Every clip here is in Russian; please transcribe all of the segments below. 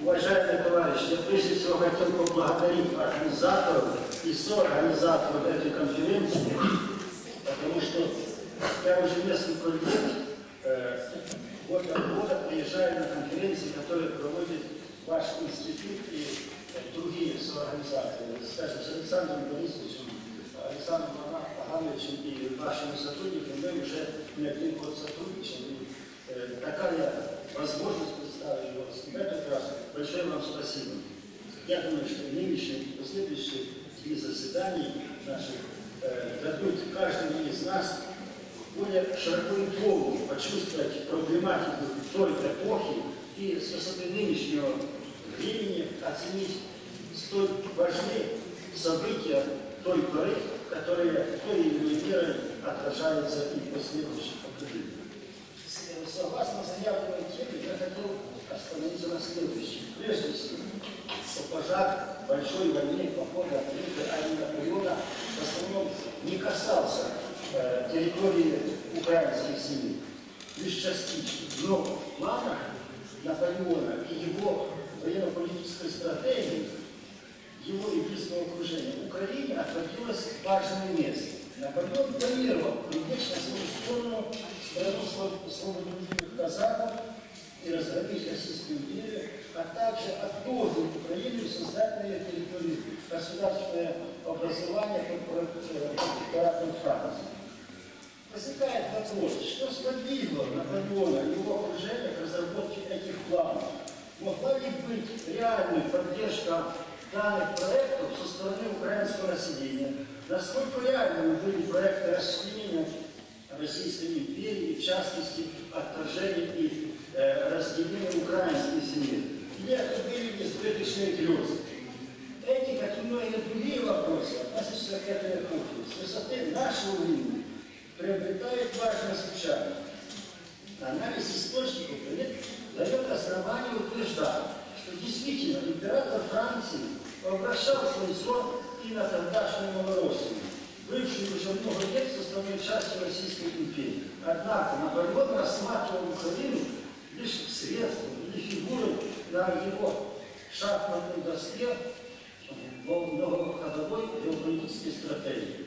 Уважаемые товарищи, я прежде всего хотел поблагодарить организаторов и соорганизаторов этой конференции, потому что я уже несколько лет год от года приезжаю на конференции, которые проводит ваш институт и другие соорганизаторы, скажем, с Александром Борисовичем, Александром Ивановичем и вашими сотрудниками мы уже не один год сотрудничаем. И такая возможность представить вас в этот раз. Большое вам спасибо. Я думаю, что нынешние и последующие три заседания наших дадут каждому из нас более широко и полно почувствовать проблематику той эпохи и с высоты нынешнего времени оценить столь важные события той поры, которые той или иной мерой отражаются и в последующих поколениях. Согласно заявленной теме, я хотел остановиться на следующем. Прежде всего, что пожар большой войны похода открытой армии Наполеона в основном не касался территории украинской семьи, лишь частично. Но в планах Наполеона и его военно-политической стратегии, его и близкого окружения Украине отводилось важное место. Наполеон планировал привлечь на свою сторону страну свободолюбивых казаков и разгромить Российскую империю, а также отторгнуть Украину и создать на ее территории государственное образование под протекторатом Франции. Возникает вопрос, что сподвигло Наполеона и его окружение к разработке этих планов? Могла ли быть реальная поддержка данных проектов со стороны украинского населения? Насколько реальными были проекты расчленения Российской империи, в частности, отторжения и разделения украинской земли? Или это были несбыточные грезы? Эти, как и многие другие вопросы, относящиеся к этой эпохе, с высоты нашего времени, приобретают важность звучания. Анализ источников дает основание утверждать, что действительно император Франции обращал свой взор и на тогдашнюю Малороссию, бывшую уже много лет составной частью Российской империи. Однако Наполеон рассматривал Украину лишь средством или фигурой на его шахматной доске в многоходовой геополитической стратегии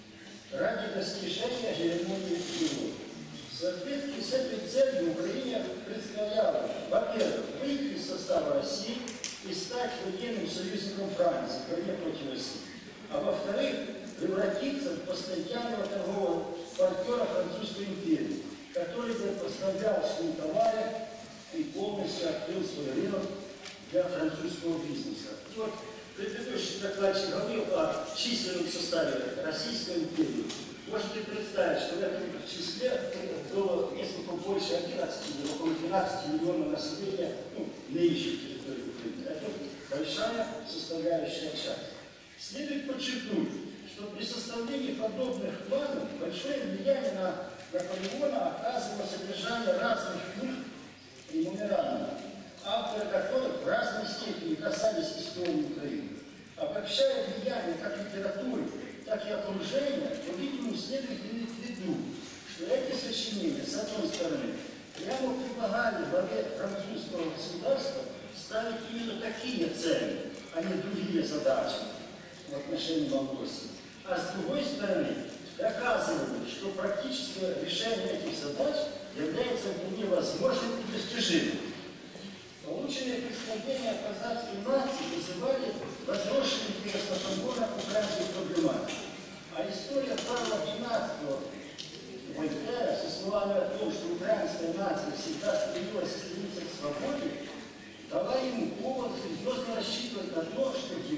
ради достижения гегемонии Европы. В соответствии с этой целью Украине представляло, во-первых, выйти из состава России и стать военным союзником Франции в войне против России, а во-вторых, превратиться в постоянного торгового партнера Французской империи, который бы поставлял свои товары и полностью открыл свой рынок для французского бизнеса. И вот предыдущий докладчик говорил о численном составе Российской империи. Можете представить, что в этом числе было несколько больше 11 или около 12 миллионов населения, нынешней территории Украины. Это большая составляющая часть. Следует подчеркнуть, что при составлении подобных планов большое влияние на Наполеона оказывало содержание разных книг премеморандумов, авторы которых в разной степени касались истории Украины. Обобщая влияние как литературы, так и окружения, по-видимому, следует иметь в виду, что эти сочинения, с одной стороны, прямо предлагали главе французского государства ставить именно такие цели, а не другие задачи в отношении Малороссии. А с другой стороны, доказывали, что практическое решение этих задач является вполне возможным и достижимым. Полученные представления о казахской нации вызывали возросший интерес Наполеона к украинской проблематике. А история Карла XII Вольтера со словами о том, что украинская нация всегда стремилась и стремится к свободе, дала ему повод серьезно рассчитывать на то, что в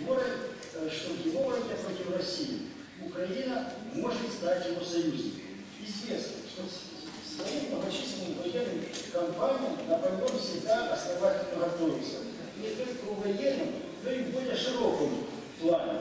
его войне против России Украина может стать его союзником. Известно, что своим многочисленным военным кампаниям Наполеон всегда основательно готовится. Не только в военном, но и в более широком плане.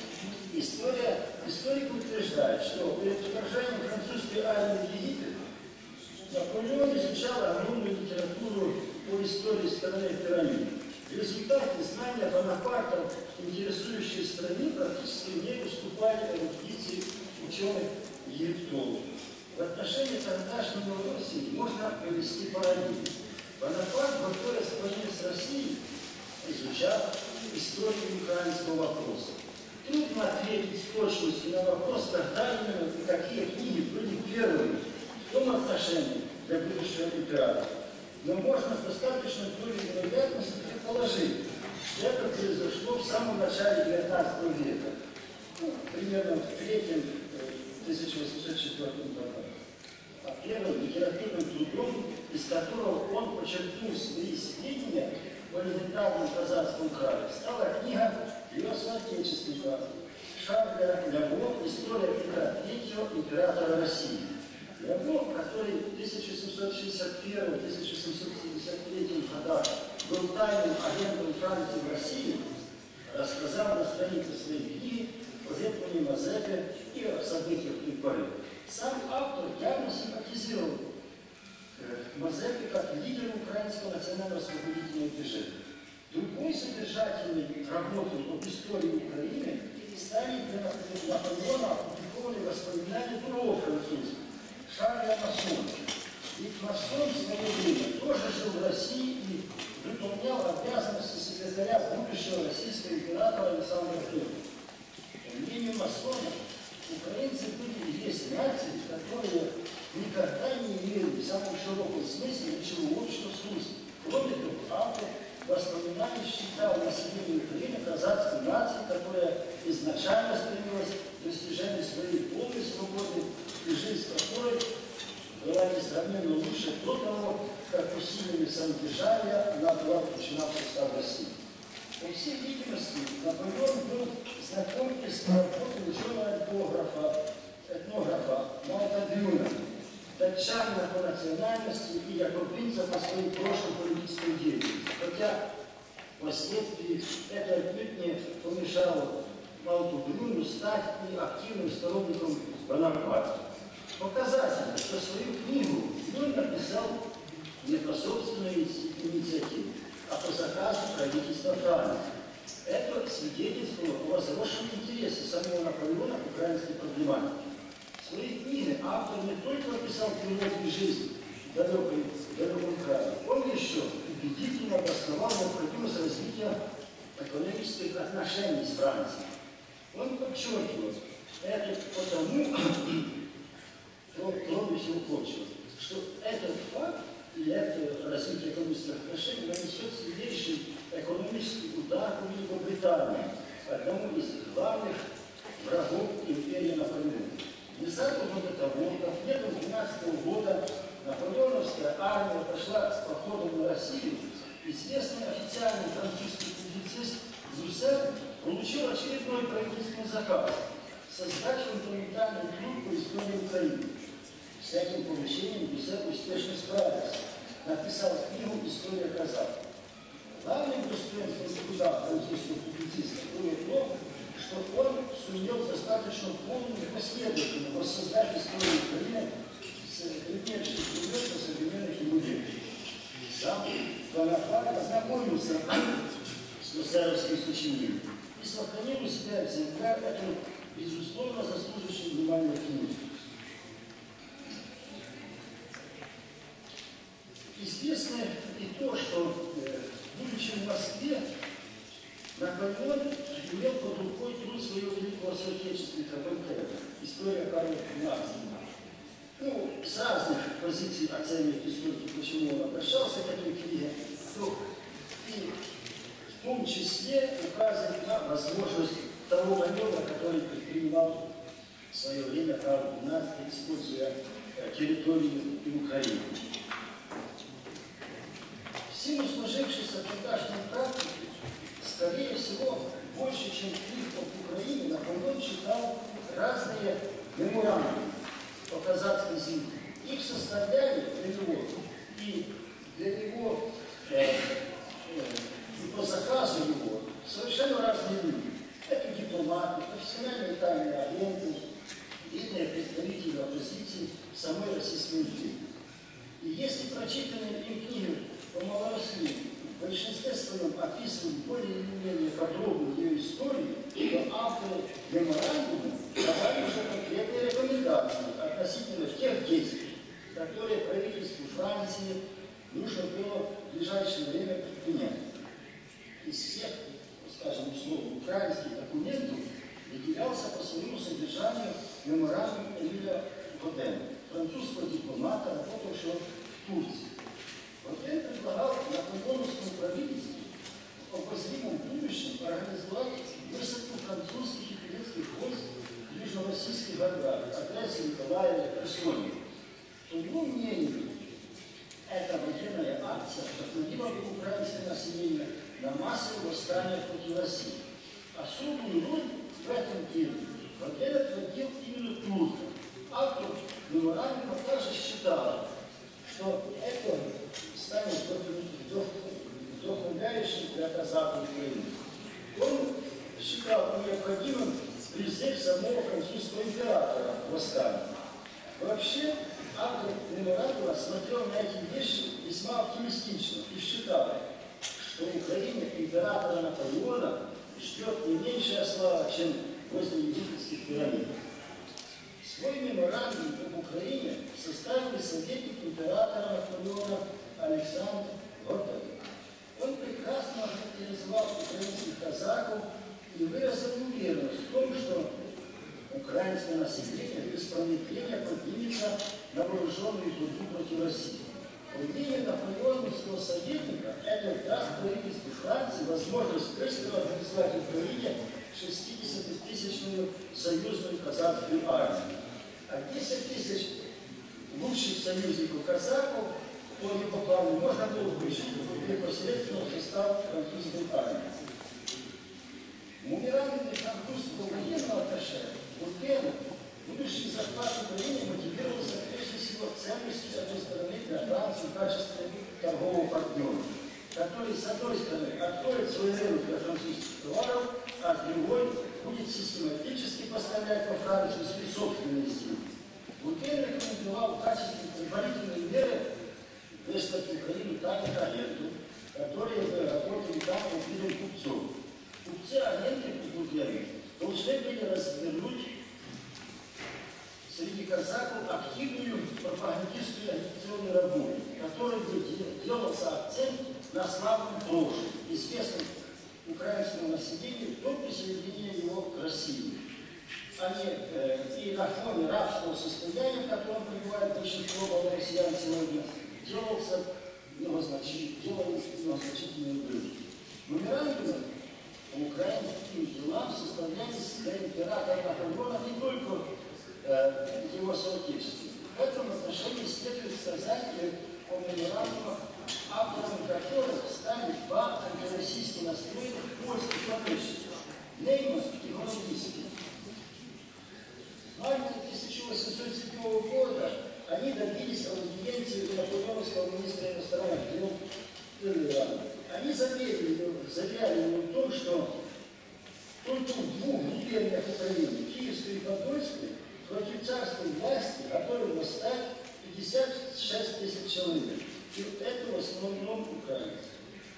Историк утверждает, что перед вторжением французской армии в Египет Наполеон изучал огромную литературу по истории страны пирамид. В результате знания Бонапарта, интересующие страны, практически не уступали эрудиции ученых-египтологов. В отношении тогдашней Малороссии можно привести параллель. Бонапарт, готовясь к войне с Россией, изучав историю украинского вопроса. Трудно ответить с точностью на вопрос, когда именно и какие книги были первыми в том отношении для будущего императора. Но можно с достаточной долей вероятности предположить, что это произошло в самом начале XIX века, примерно в третьем 1804 году. А первым литературным трудом, из которого он подчеркнул свои сведения о легендарном казацком крае, стала книга его соотечественника Шарля Ляво «История Петра III, императора России». Ляво, который в 1761-1773 годах был тайным агентом Франции в России, рассказал на странице своей книги о Гетмане Мазепе и о событиях той поры. Сам автор явно симпатизировал Мазепе как лидеру украинского национально-освободительного движения. Другой содержательной работой об истории Украины стали для Наполеона опубликованы воспоминания другого француза Шарля Массона. Ведь Массон в свое время тоже жил в России и выполнял обязанности секретаря будущего российского императора Александра I. По мнению Массона, украинцы были и есть нации, которые никогда не имели в самом широком смысле ничего общего с русским. Кроме того, автор воспоминаний считал население Украины казацкой нацией, которая изначально стремилась к достижению своей полной свободы и жизнь которой была несравненно лучше до того, как усилиями самодержавия она была включена в состав России. По всей видимости, Наполеон был знаком и с работой ученого-этнографа Малта Бюна, датчанина по национальности и якобинца по своей прошлой политической деятельности. Хотя впоследствии это отнюдь не помешало Малту Бюну стать и активным сторонником Бонапарта. Показательно, что свою книгу Бюн написал не по собственной инициативе, а по заказу правительства Франции. Это свидетельствовало о возросшем интересе самого Наполеона к украинской проблематике. В своей книге автор не только описал природную жизнь в далеком крае, он еще убедительно обосновал необходимость развития экономических отношений с Францией. Он подчеркивал это потому, кроме всего прочего, что этот факт и это развитие экономических отношений нанесет сильнейший экономический удар по Великобритании, одному из главных врагов империи Наполеона. Незадолго до того, как летом 12 года наполеоновская армия пошла с походом на Россию, известный официальный французский публицист Зусер получил очередной правительственный заказ создать фундаментальный труд по истории Украины. С этим поручением Зусер успешно справился, написал книгу «История казаков». Главным достоинством труда французского публициста было то, что он сумел достаточно полно и последовательно воссоздать историю Украины с предметных примеров современных ему веков. Сам Бонапарт ознакомился с гусаровским сочинением и сохранил у себя экземпляр этой, безусловно, заслуживающей внимания книги. Известно и то, что, будучи в Москве, Наполеон имел под рукой труд своего великого соотечественника Вольтера «История Карла XII». Ну, с разных позиций оценивает историки, почему он обращался к этой книге, то и в том числе указывает на возможность того маневра, который предпринимал в свое время Карл XII, используя территорию и Украину. В силу сложившейся тогдашней практики, скорее всего, больше, чем книг об Украине, Наполеон читал разные меморандумы по казацкой земле. Их составляли для него и по заказу его совершенно разные люди. Это дипломаты, профессиональные тайные агенты, видные представители оппозиции самой Российской империи. И если прочитанные им книги по Малороссии в большинстве своем описывают более или менее подробно ее историю, то авторы меморандума давали уже конкретные рекомендации относительно тех действий, которые правительству Франции нужно было в ближайшее время предпринять. Из всех украинских документов выделялся по своему содержанию меморандум Эмиля Годена, французского дипломата, работавшего в Турции. Годен предлагал наполеоновскому правительству в обозримом будущем организовать высадку французских и турецких войск в южно-российских городах, Одессе, Николаеве, Херсоне. По его мнению, эта военная акция вдохновила бы украинское население на массовое восстание против России. Особую роль в этом деле Годен отводил именно туркам. Автор меморандума также считал, что это станет вдохновляющим для казаков Украины. Он считал необходимым призыв самого французского императора к восстанию. Вообще, автор меморандума смотрел на эти вещи весьма оптимистично и считал, что в Украине императора Наполеона ждет не меньшая слава, чем возле египетских пирамид. Свой меморандум об Украине составил советник императора Наполеона Александр Гордон. Он прекрасно характеризовал украинских казаков и выразил уверенность в том, что украинское население без промедления поднимется на вооруженную борьбу против России. По мнению наполеоновского советника, это даст правительству Франции возможность быстро организовать в Украине 60-тысячную союзную казацкую армию. А 10 тысяч лучших союзников казаков по его плану можно было включить непосредственно в состав французской армии. Меморандум французского военного атташе Годен будущий захват Украины мотивировался прежде всего ценностью, с одной стороны, для Франции в качестве торгового партнера, который, с одной стороны, откроет свой рынок для французских товаров, а с другой будет систематически поставлять во Францию свои собственные изделия. Годен рекомендовал в качестве предварительной меры выслать в Украину тайных агентов, которые бы работали там под видом купцов. Купцы-агенты по Годену должны были развернуть среди казаков активную пропагандистскую агитационную работу, в которой бы делался акцент на славном прошлом, известном украинскому населению до присоединения его к России. И на фоне рабского состояния, в котором пребывает большинство россиян сегодня, делались значительные убытки. Меморандумы по украинским делам составлялись для императора Наполеона не только его соотечественников. В этом отношении следует сказать о меморандумах, авторами которых стали два антироссийски настроенных польских правительства – Нейман и Городницкий. В марте 1807 года они добились аудиенции у наполеоновского министра иностранных дел Пеллера. Они заверяли его в том, что только в двух губерниях Украины, Киевской и Подольской, против царской власти готовы восстать 56 тысяч человек. И это в основном украинцы.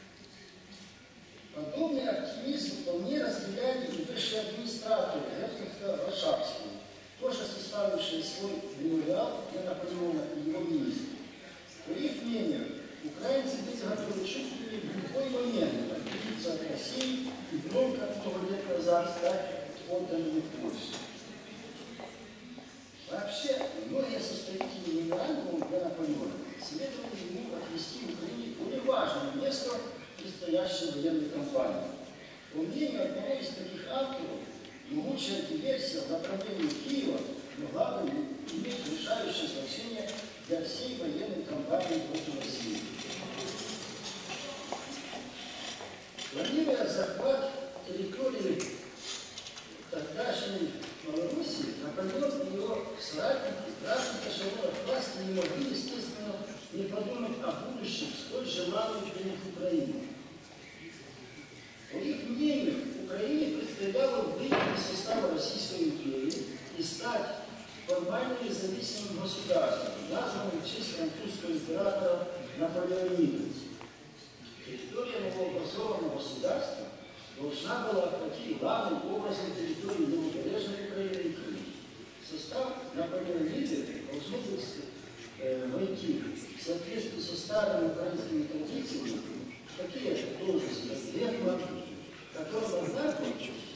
Подобный оптимизм вполне разделяли и высшие администраторы герцогства Варшавского, тоже составившие свой мемориал для Наполеона и его министров. По их мнению, украинцы были готовы чуть ли не в любой момент отделиться от России и вновь, как много лет назад, стать отданными Польше. Вообще, многие составители меморандума для Наполеона следовали ему отвести в Украине более важное место предстоящей военной кампании. По мнению одного из таких авторов, лучшая диверсия в направлении Киева могла бы иметь решающее значение для всей военной кампании против России. Планируя захват территории тогдашней Малороссии, Наполеон и его соратники в разных эшелонах власти не могли, естественно, не подумать о будущем столь желанной для них Украины. По их мнению, Украине предстояло выйти из состава Российской империи и стать формально независимым государством, названным в честь французского императора Наполеона. Территория новообразованного государства должна была охватить главным образом территорию левобережной Украины и Крыма. В состав Наполеониды должны были войти в соответствии со старыми украинскими традициями такие должности, как гетман, которым, однако,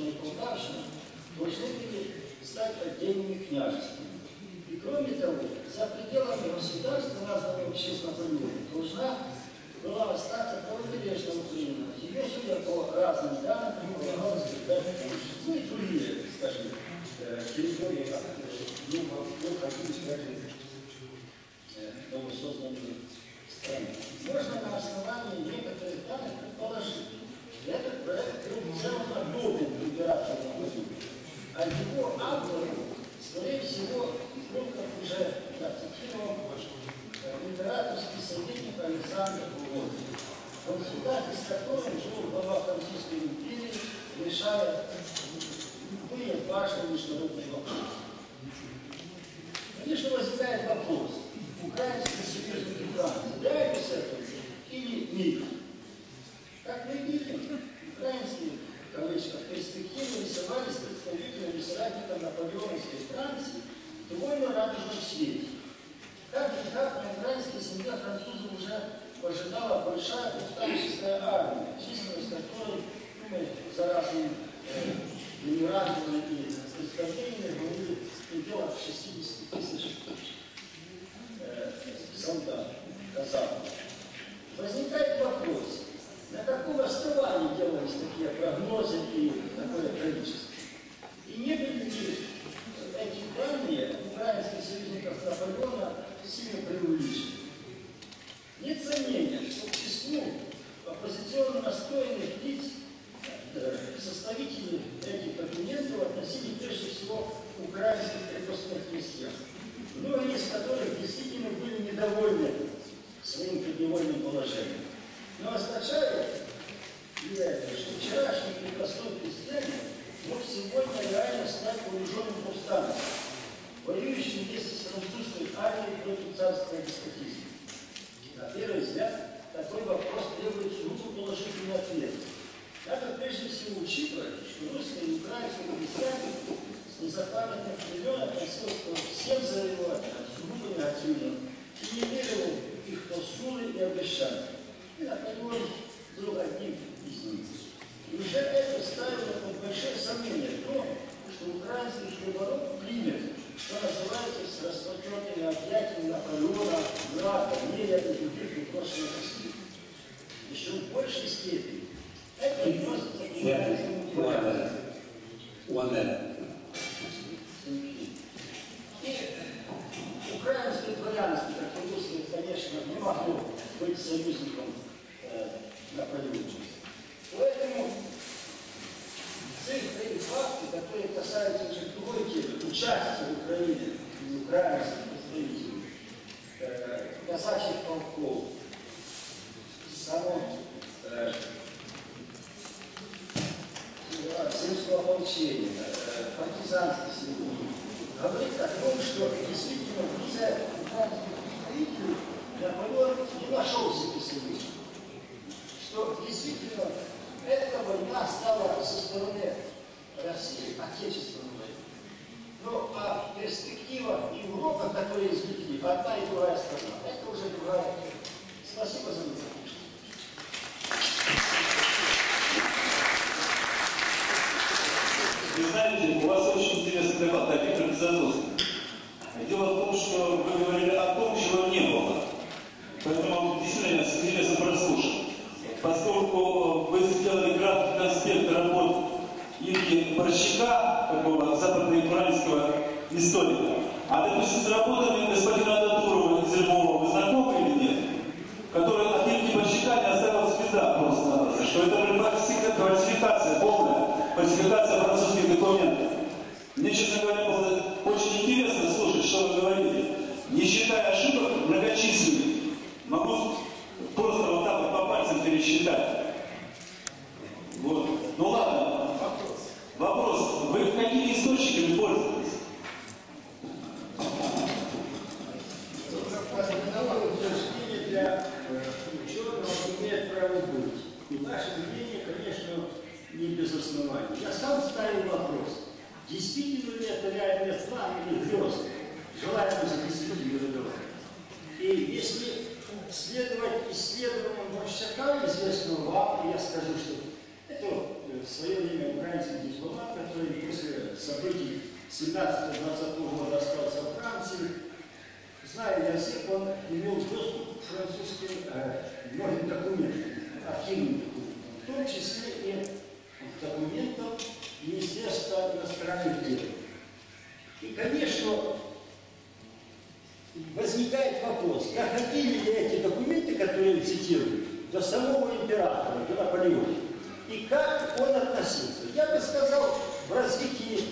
Волошина и Полтавщина должны были стать отдельными княжествами. И кроме того, за пределами государства, названного в честь Наполеона, должна была остаться правобережная Украина. Ее, судя по разным данным, предполагалось передать Польше. Ну и другие, скажем, территории, как входили, скажем, новосозданные страны. Можно на основании некоторых данных предположить, этот проект был в целом одобрен императором Наполеоном, а его автору, скорее всего, был, как уже цитировал, императорский советник Александр Володин, в консультации с которым жил глава Французской империи, решая любые важные международные вопросы. Конечно, возникает вопрос, украинские союзники Франции являются этого или нет? Как мы видим, украинские, в кавычках, перспективы рисовались представителями и соратникам наполеоновской Франции в довольно радужном свете. Как на украинской земле французов уже ожидала большая повстанческая армия, численность которой, мы за разными генеральными и представлениями говорили в пределах 60 тысяч солдат, казаков. Возникает вопрос, на каком основании делались такие прогнозы и такое количество? И не были ли эти данные украинских союзников Наполеона сильно преувеличены? Нет сомнения, что к числу оппозиционно настроенных лиц составители этих документов относили прежде всего украинских крепостных крестьян, многие из которых действительно были недовольны своим подневольным положением. Но означает ли это, что вчерашний крепостной крестьянин мог сегодня реально стать вооруженным повстанцем, воюющим вместе с французской армией против царского деспотизма? На первый взгляд, такой вопрос требует сугубо положительный ответ. Надо прежде всего учитывать, что русские и украинские крестьяне с незапамятных времен относились ко всем завоевателям сугубо негативно и не верил в их посулы и обещания. И Наполеон был одним из них. И уже это ставило под большое сомнение в том, что украинский хлебороб примет, что называется, с распространенными объятиями Наполеона, брата, мира и других непрошенных сил. Еще в большей степени это относится к украинскому дворянству. И украинское дворянство, как и русское, конечно, не могло быть союзником Наполеона. Поэтому цифры и факты, которые касаются уже другой темы, участия в Украине и украинских представителей, казачьих полков, само земского ополчения, партизанских сил, говорит о том, что действительно в лице украинских представителей Наполеон не нашел себе союза. Что действительно эта война стала со стороны России отечественной войной. Ну, а перспектива Европы, которую извлекли, одна и другая страна, это уже другая тема. Спасибо за внимание. Вы знаете, у вас очень интересный дебат, да, Виктор Безотцовский. Дело в том, что вы говорили о том, чего не было. Поэтому действительно интересно прослушать. Поскольку вы сделали краткий конспект работ Ильи Борщика, такого западноукраинского историка, а, допустим, с работами господина Датурова из Львова вы знакомы или нет? Который от Ильи Борщика не оставил следа просто-напросто, что это была фальсификация, полная фальсификация французских документов. Мне, честно говоря, было очень интересно слушать, что вы говорили. Не считая ошибок многочисленных, могу просто вот так вот по пальцам пересчитать. Вот. Ну ладно. Вопрос. Вы какими источниками пользуетесь? Утверждение для ученого имеет право быть. И ваше мнение, конечно, не без оснований. Я сам ставил вопрос, действительно ли это реальный план или грезы, желаемый за действительно выдавать. И если следовать исследованиям Борщака, известного вам, я скажу, что это в свое время украинский дипломат, который после событий 17-20 года остался в Франции. Зная язык, он имел доступ к французским многим документам, архивным документам, в том числе и к документам Министерства иностранных дел. И, конечно, возникает вопрос, доходили ли эти документы, которые он цитирует, до самого императора, до Наполеона, и как он относился. Я бы сказал, в развитии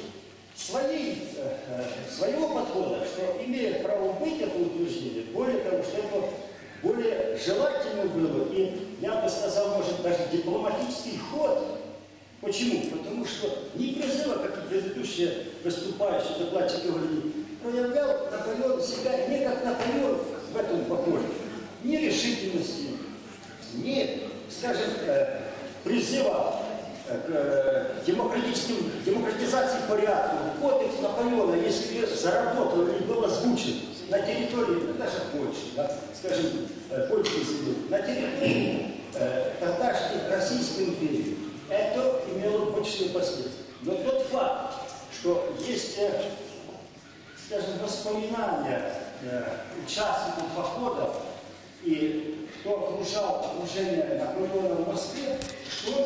своего подхода, что имеет право быть это утверждение, более того, что это более желательно было, и я бы сказал, может, даже дипломатический ход. Почему? Потому что не призыва, как и предыдущие выступающие докладчики говорили, проявлял Наполеон себя не как Наполеон в этом походе, ни решительности, ни, скажем, призыва к демократизации порядка. Кодекс Наполеона, если заработал или был озвучен на территории, даже Польши, да, скажем, польский язык, на территории тогдашней Российской империи, это имело большие последствия. Но тот факт, что есть, скажем, воспоминания участников походов и кто окружал окружение Наполеона в Москве, что он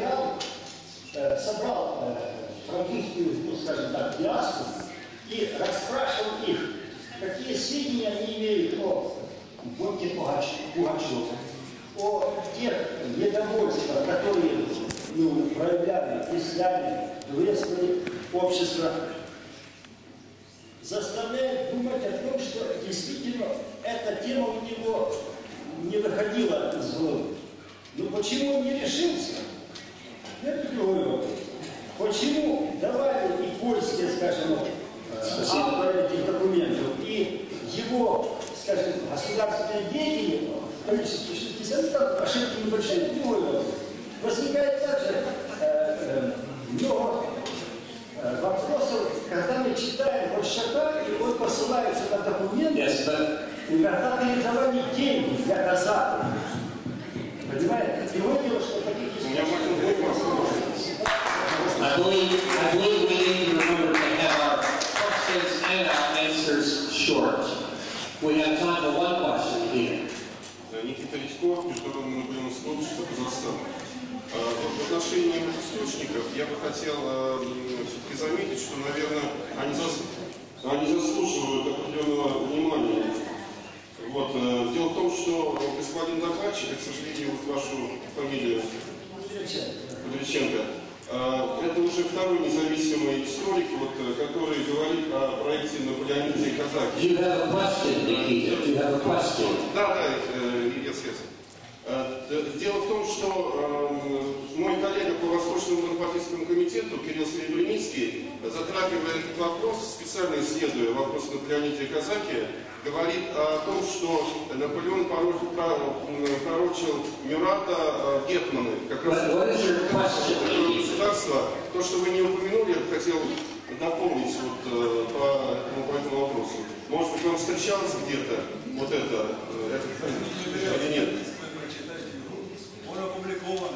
собрал французскую, ну, скажем так, диаспору и расспрашивал их, какие сведения они имеют о Борьке Пугачеве, о тех недовольствах, которые проявляли крестьяне, дворянское общество, заставляет думать о том, что действительно эта тема у него не выходила из головы. Но почему он не решился? Это другой вопрос. Почему давали и польские, скажем, авторы этих документов, и его, скажем, государственные деятели, в количестве 60, там ошибки небольшие, другой вопрос. Возникает также много вопросов, когда мы читаем Борщака, и он посылается на документы, и когда передавали деньги для казаков. Понимаете? И вот дело, что таких I believe we need to remember to have our questions and our answers short. We have time for one question here. Никита Редько, Международный наблюдательный институт Казахстана. В отношении источников я бы хотел все-таки заметить, что, наверное, они заслуживают определенного внимания. Вот. Дело в том, что господин докладчик, к сожалению, вот вашу фамилию Кудряченко, это уже второй независимый историк, вот, который говорит о проекте на Полеониде и Казахе. Do you have a question, Nikita? Do you have a question? Да, yes. Дело в том, что мой коллега по Восточному Монопартийскому комитету Кирилл Серебряницкий, затрагивая этот вопрос, специально исследуя вопрос на Полеониде и Казахе, говорит о том, что Наполеон пророчил Мюрата Гетманы, как раз государство. То, что вы не упомянули, я бы хотел дополнить вот, по этому вопросу. Может быть, вам встречалось где-то вот это или нет? Он опубликован.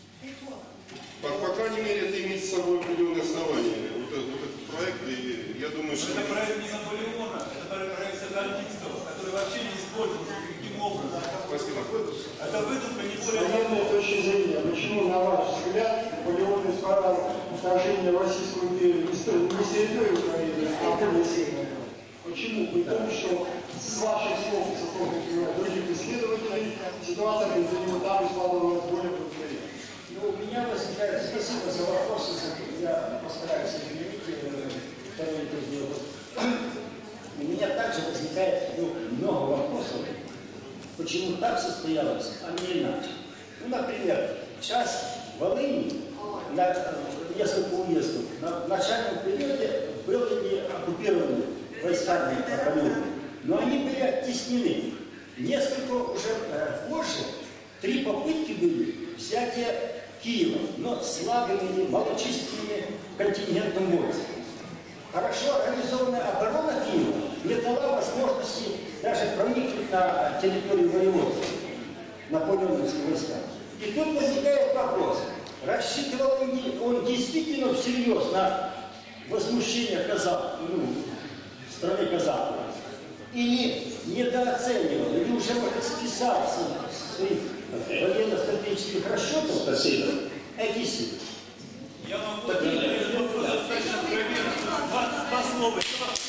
По крайней мере, это имеет с собой определенные основания. Вот этот проект, и я думаю, что... Это проект не Наполеона, это проект Сокольницкого, который вообще не использовался никаким образом. Спасибо. Это выдумка не С более военной точки зрения, почему, на ваш взгляд, Наполеон исправил вторжение в Российскую империю не с территории Украины, а более северной? Почему? Потому что с ваших слов и со слов других исследователей ситуация между ними там складывалась более конкретно. Ну, у меня возникает, спасибо за вопросы, я постараюсь объявить второй интервью. У меня также возникает много вопросов, почему так состоялось, а не иначе. Ну, например, часть Волыни, несколько уездов, в начальном периоде были оккупированы войсками Наполеона, но они были оттеснены. Несколько уже позже, 3 попытки были взятия Киева, но слабыми, малочисленными контингентом войск. Хорошо организованная оборона Киева не дала возможности даже проникнуть на территорию воеводства наполеоновских войска. И тут возникает вопрос, Рассчитывал он действительно всерьез на возмущение казахов, страны казахов. И недооценивал, или уже списал со своих военно-стратегических расчетов эти силы. Я могу достаточно откровенно два слова.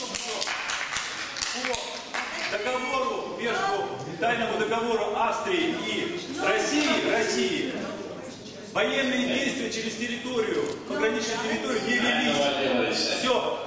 По договору тайному договору Австрии и России, военные действия через территорию, пограничную территорию не велись. Все.